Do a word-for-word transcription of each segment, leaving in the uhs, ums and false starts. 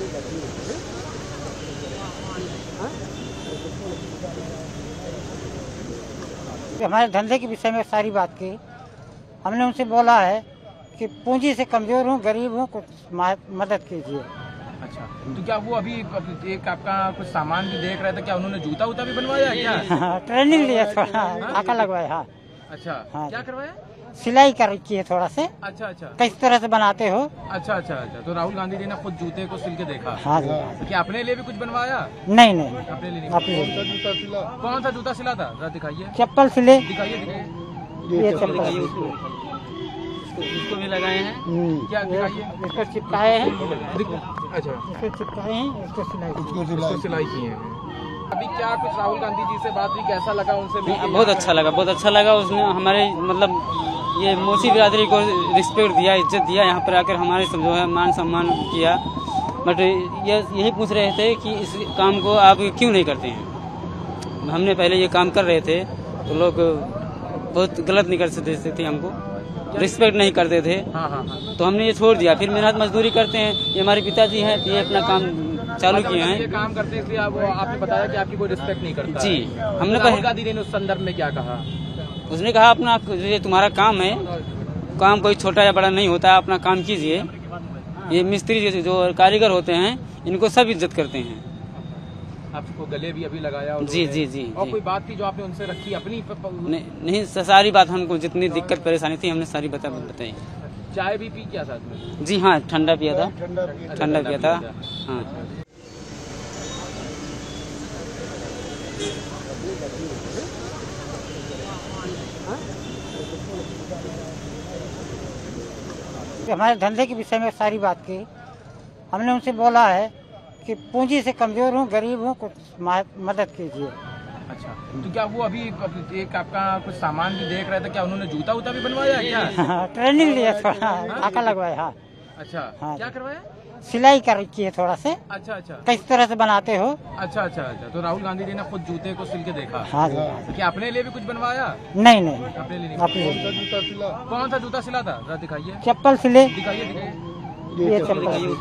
हमारे धंधे के विषय में सारी बात की। हमने उनसे बोला है कि पूंजी से कमजोर हूँ, गरीब हूँ, कुछ मदद कीजिए। अच्छा, तो क्या वो अभी एक आपका कुछ सामान भी देख रहे थे, क्या उन्होंने जूता उता भी बनवाया क्या? हाँ, ट्रेनिंग लिया, थोड़ा आका लगवाया। हाँ। अच्छा, हाँ, क्या करवाया? सिलाई कर की है थोड़ा से। अच्छा अच्छा, किस तरह से बनाते हो? अच्छा अच्छा अच्छा, तो राहुल गांधी जी ने खुद जूते को सिल के देखा। हाँ जी। तो क्या अपने लिए भी कुछ बनवाया? नहीं नहीं, अपने लिए नहीं। अपने लिए। जूता सिला? कौन सा जूता सिला था? जरा दिखाइए। चप्पल सिले। दिखाइए दिखाइए, ये चप्पल इसको भी लगाए हैं। क्या दिखाइए? इसको चिपकाए हैं। अच्छा, इसको चिपकाए हैं, इसको सिलाई इसको सिलाई की है। अभी क्या कुछ राहुल गांधी जी से बात हुई, कैसा लगा उनसे मिलके? बहुत अच्छा लगा, बहुत अच्छा लगा। उसने हमारे मतलब ये मोची बिरादरी को रिस्पेक्ट दिया, इज्जत दिया, यहाँ पर आकर हमारे सब जो है मान सम्मान किया। बट ये यही पूछ रहे थे कि इस काम को आप क्यों नहीं करते हैं। हमने पहले ये काम कर रहे थे तो लोग बहुत गलत नहीं कर सकते थे, हमको रिस्पेक्ट नहीं करते थे। हाँ हाँ हाँ। तो हमने ये छोड़ दिया। फिर मेहनत मजदूरी करते हैं, ये हमारे पिताजी हैं, ये अपना काम चालू किए हैं। ये काम करते हैं इसलिए आप, आपने बताया कि आपकी कोई रिस्पेक्ट नहीं करता जी। हमने राहुल गांधी ने उस संदर्भ में क्या कहा? उसने कहा अपना ये तुम्हारा काम है, काम कोई छोटा या बड़ा नहीं होता, अपना काम कीजिए। ये मिस्त्री जो कारीगर होते हैं इनको सब इज्जत करते हैं। आपको गले भी अभी लगाया? जी जी जी। और जी। कोई बात थी जो आपने उनसे रखी अपनी? नहीं, नहीं, सारी बात हमको जितनी दिक्कत परेशानी थी हमने सारी बता बताई। चाय भी पी क्या साथ में? जी हाँ, ठंडा पिया था, ठंडा पिया था। हाँ। हमारे धंधे के विषय में सारी बात की। हमने उनसे बोला है कि पूंजी से कमजोर हूँ, गरीब हूँ, कुछ मदद कीजिए। अच्छा, तो क्या वो अभी एक आपका कुछ सामान भी देख रहे थे, क्या उन्होंने जूता उता भी बनवाया क्या? हाँ, ट्रेनिंग लिया, थोड़ा आका लगवाया। हाँ। अच्छा, हाँ, क्या करवाया? सिलाई कर की है थोड़ा से। अच्छा अच्छा, किस तरह से बनाते हो? अच्छा अच्छा अच्छा, तो राहुल गांधी जी ने खुद जूते को सिल के देखा। हाँ जी। तो क्या अपने लिए भी कुछ बनवाया? नहीं नहीं, अपने लिए नहीं। अपने लिए। जूता सिला? कौन सा जूता सिला था? जरा दिखाइए। चप्पल सिले। दिखाइए दिखाइए, ये चप्पल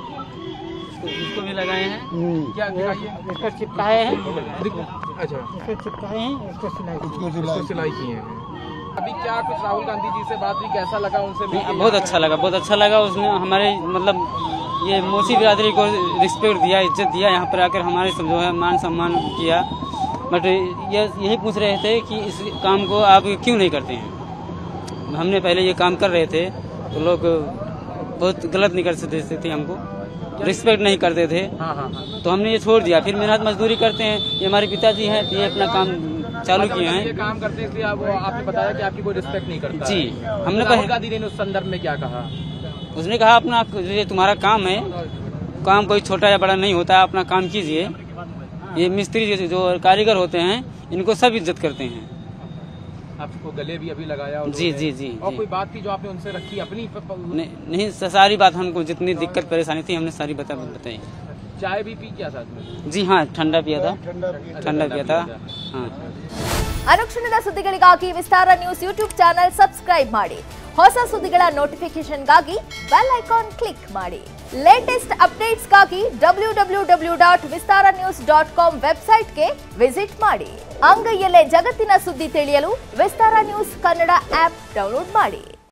इसको भी लगाए हैं। क्या दिखाइए? इसको चिपकाए हैं। अच्छा, इसको चिपकाए हैं, इसको सिलाई इसको सिलाई की है। अभी क्या कुछ राहुल गांधी जी से बात हुई, कैसा लगा उनसे मिलके? बहुत अच्छा लगा, बहुत अच्छा लगा। उसने हमारे मतलब ये मोची बिरादरी को रिस्पेक्ट दिया, इज्जत दिया, यहाँ पर आकर हमारे सब जो है मान सम्मान किया। बट ये यही पूछ रहे थे कि इस काम को आप क्यों नहीं करते हैं। हमने पहले ये काम कर रहे थे तो लोग बहुत गलत नहीं कर सकते थे, हमको रिस्पेक्ट नहीं करते थे। हाँ हाँ हाँ। तो हमने ये छोड़ दिया। फिर मेहनत मजदूरी करते हैं, ये हमारे पिताजी हैं, ये अपना काम चालू किए हैं। ये काम करते हैं इसलिए आप, आपने बताया कि आपकी कोई रिस्पेक्ट नहीं करता। जी। हमने राहुल गांधी ने उस संदर्भ में क्या कहा? उसने कहा अपना ये तुम्हारा काम है, काम कोई छोटा या बड़ा नहीं होता, अपना काम कीजिए। ये मिस्त्री जो कारीगर होते हैं इनको सब इज्जत करते हैं। आपको गले भी अभी लगाया? जी जी जी। और कोई बात थी जो आपने उनसे रखी अपनी? नहीं, नहीं, सारी बात हमको जितनी दिक्कत परेशानी थी हमने सारी बता बताई। चाय भी पी क्या साथ में? जी हाँ, ठंडा पिया था, ठंडा पिया था। हाँ। ಅನುಕ್ಷಣದ ಸುದ್ದಿಗಳಿಗಾಗಿ Vistara news YouTube channel subscribe ಮಾಡಿ. ಹೊಸ ಸುದ್ದಿಗಳ ನೋಟಿಫಿಕೇಶನ್ಗಾಗಿ ಬೆಲ್ ಐಕಾನ್ ಕ್ಲಿಕ್ ಮಾಡಿ. ಲೇಟೆಸ್ಟ್ ಅಪ್ಡೇಟ್ಸ್ಗಾಗಿ W W W dot Vistara news dot com ವೆಬ್ಸೈಟ್ಗೆ ವಿಸಿಟ್ ಮಾಡಿ. ಅಂಗೈಯಲ್ಲೇ ಜಗತ್ತಿನ ಸುದ್ದಿ ತಿಳಿಯಲು Vistara news Kannada app download ಮಾಡಿ.